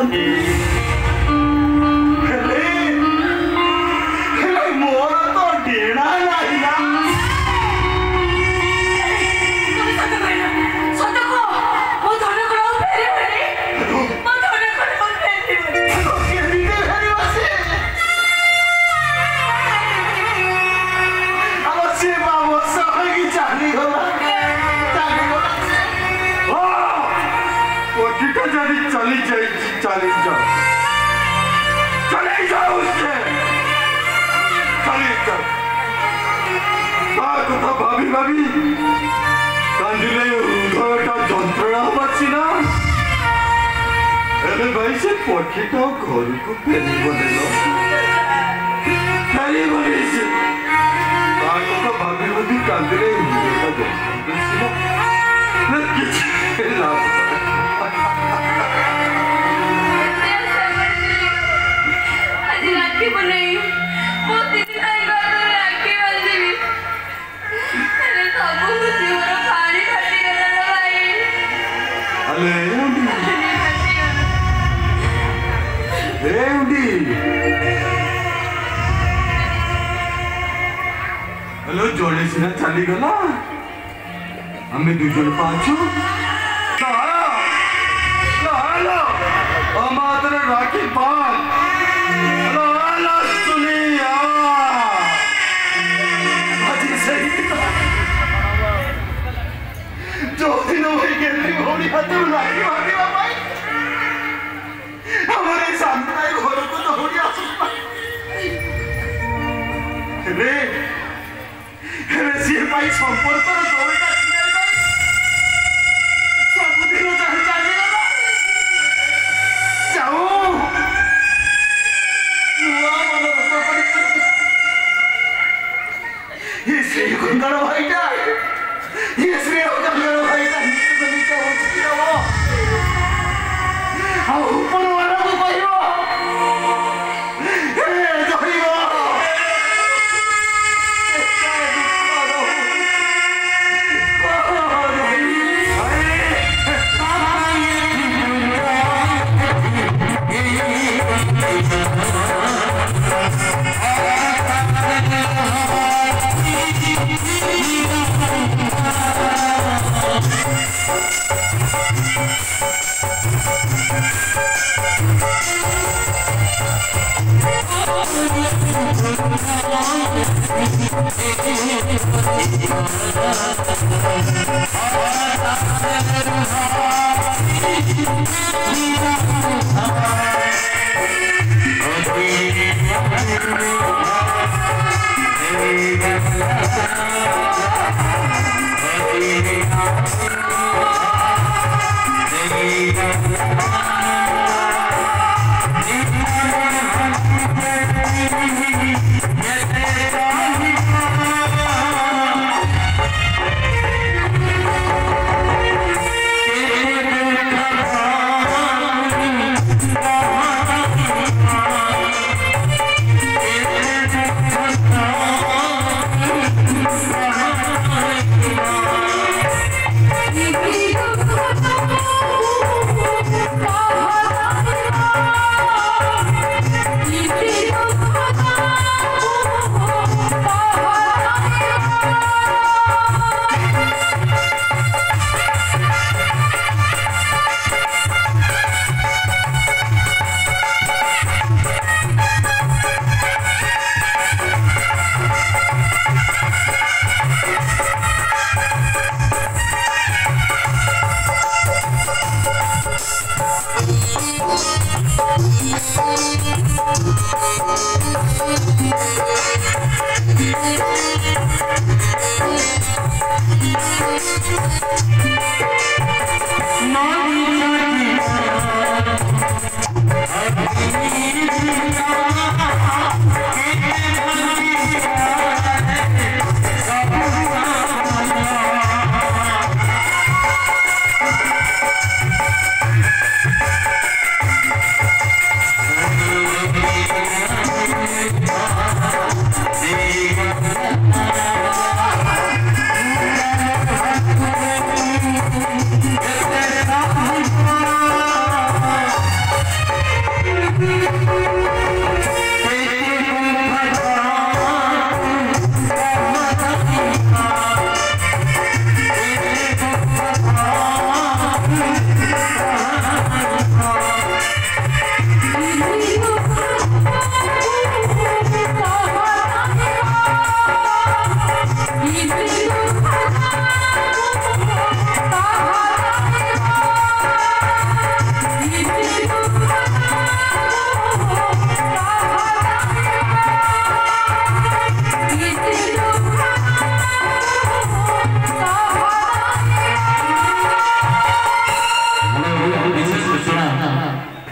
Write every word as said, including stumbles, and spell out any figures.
पक्षीटा घर को फेरी बनेलो फेरी बनेছে ताको तो भाभी बुद्धि कांदरे मुझे तो देखना ना किसी लाभ आज राखी बनाई वो दिन आई बात राखी बंदी अरे काबू मुझे वो पानी फटी गया भाई अरे हेलो जोड़े सीना चली गला हमें दूसरे पाँचों लहारा लहारा हमारे राखी बाल लहारा सुनिया अजी सही जो दिनों में कहती होनी हाथ में राखी बांधी भाई हमारे सामने घोड़ों को तो होनी आसुपा रे रे सिर भाई संपर्क तो जोड़ता सीधे भाई सब दिनों चाहे चाहे ना जाओ मुआ वाला बच्चा पड़ी ये श्री कुंदर भाई का ये श्री कुंदर भाई का नीचे बनी का हो चुकी है वो हाँ ऊपर वाला को भाई वो हे जोड़ी वो रे